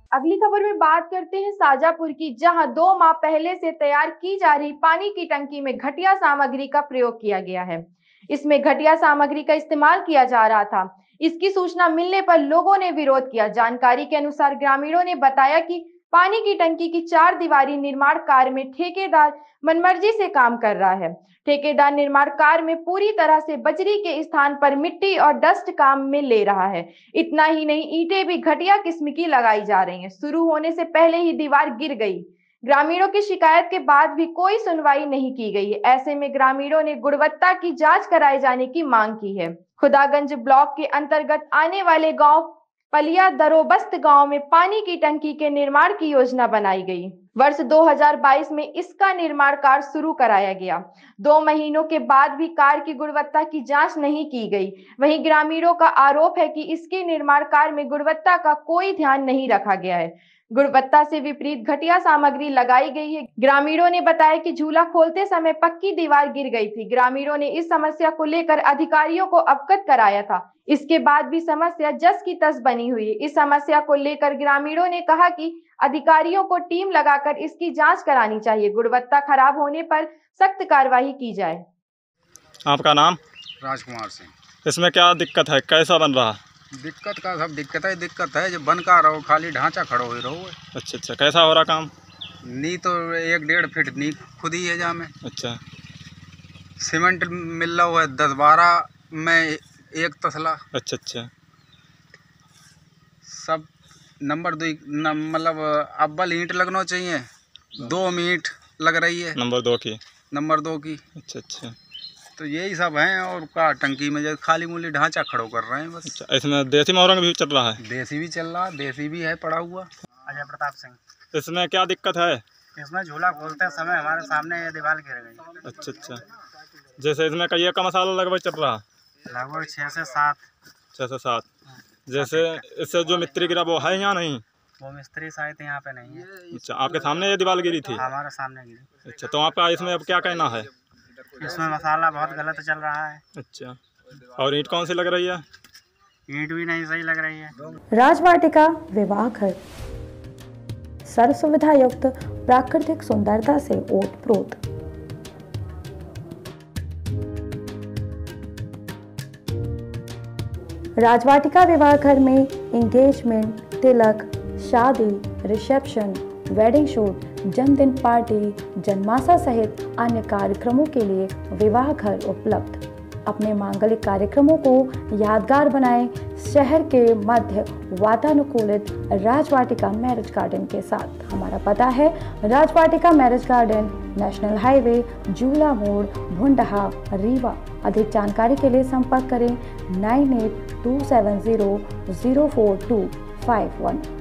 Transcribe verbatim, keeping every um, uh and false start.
अगली खबर में बात करते हैं शाजापुर की, जहां दो माह पहले से तैयार की जा रही पानी की टंकी में घटिया सामग्री का प्रयोग किया गया है। इसमें घटिया सामग्री का इस्तेमाल किया जा रहा था। इसकी सूचना मिलने पर लोगों ने विरोध किया। जानकारी के अनुसार ग्रामीणों ने बताया कि पानी की टंकी की चार दीवारी निर्माण कार्य में ठेकेदार मनमर्जी से काम कर रहा है। ठेकेदार निर्माण कार्य में पूरी तरह से बजरी के स्थान पर मिट्टी और डस्ट काम में ले रहा है। इतना ही नहीं, ईंटें भी घटिया किस्म की लगाई जा रही हैं। शुरू होने से पहले ही दीवार गिर गई। ग्रामीणों की शिकायत के बाद भी कोई सुनवाई नहीं की गई। ऐसे में ग्रामीणों ने गुणवत्ता की जांच कराए जाने की मांग की है। खुदागंज ब्लॉक के अंतर्गत आने वाले गांव पलिया दरोबस्त गांव में पानी की टंकी के निर्माण की योजना बनाई गई। वर्ष दो हज़ार बाईस में इसका निर्माण कार्य शुरू कराया गया। दो महीनों के बाद भी कार्य की गुणवत्ता की जांच नहीं की गई। वहीं ग्रामीणों का आरोप है कि इसके निर्माण कार्य में गुणवत्ता का कोई ध्यान नहीं रखा गया है। गुणवत्ता से विपरीत घटिया सामग्री लगाई गई है। ग्रामीणों ने बताया कि झूला खोलते समय पक्की दीवार गिर गई थी। ग्रामीणों ने इस समस्या को लेकर अधिकारियों को अवगत कराया था। इसके बाद भी समस्या जस की तस बनी हुई है। इस समस्या को लेकर ग्रामीणों ने कहा कि अधिकारियों को टीम लगाकर इसकी जांच करानी चाहिए। गुणवत्ता खराब होने पर सख्त कार्रवाई की जाए। आपका नाम? राजकुमार सिंह। इसमें क्या दिक्कत है, कैसा बन रहा? दिक्कत का सब दिक्कत है दिक्कत है जब बन का रहो, खाली ढांचा खड़ो ही रहो। अच्छा अच्छा, कैसा हो रहा काम? नी तो एक डेढ़ फीट नी खुद ही है जा में। अच्छा, सीमेंट मिल रहा है दस बारह में एक तसला। अच्छा अच्छा, सब नंबर दो मतलब अव्वल ईंट लगना चाहिए, दो में ईंट लग रही है नंबर दो की नंबर दो की अच्छा अच्छा, तो यही सब हैं। और का टंकी में जो खाली मूली ढांचा खड़ो कर रहे हैं बस। अच्छा, इसमें देसी मोरंग भी चल रहा है? देसी भी चल रहा है, देसी भी है पड़ा हुआ। अजय प्रताप सिंह। इसमें क्या दिक्कत है? इसमें झूला खोलते समय हमारे सामने ये दीवार गिर गई। अच्छा अच्छा, जैसे इसमें कई का मसाला लगभग चल रहा? लगभग छः से सात। छः से सात। जैसे इससे जो मिस्त्री गिरा वो है या नहीं? वो मिस्त्री शायद यहाँ पे नहीं है। अच्छा, आपके सामने ये दीवार गिरी थी? हमारे सामने गिरी। अच्छा, तो आपका इसमें अब क्या कहना है? इसमें मसाला बहुत गलत चल रहा है। अच्छा, और ईंट कौन सी लग रही है? ईंट भी नहीं सही लग रही है। राजवाटिका विवाह घर सर्व सुविधा युक्त प्राकृतिक सुंदरता से ओतप्रोत। राजवाटिका विवाह घर में एंगेजमेंट, तिलक, शादी, रिसेप्शन, वेडिंग शूट, जन्मदिन पार्टी, जन्माशा सहित अन्य कार्यक्रमों के लिए विवाह घर उपलब्ध। अपने मांगलिक कार्यक्रमों को यादगार बनाएं शहर के मध्य वातानुकूलित राजवाटिका मैरिज गार्डन के साथ। हमारा पता है Rajwatika marriage garden, national highway, Jula मोड़, भुंडहा, रीवा। अधिक जानकारी के लिए संपर्क करें nine eight two seven zero zero four two five one.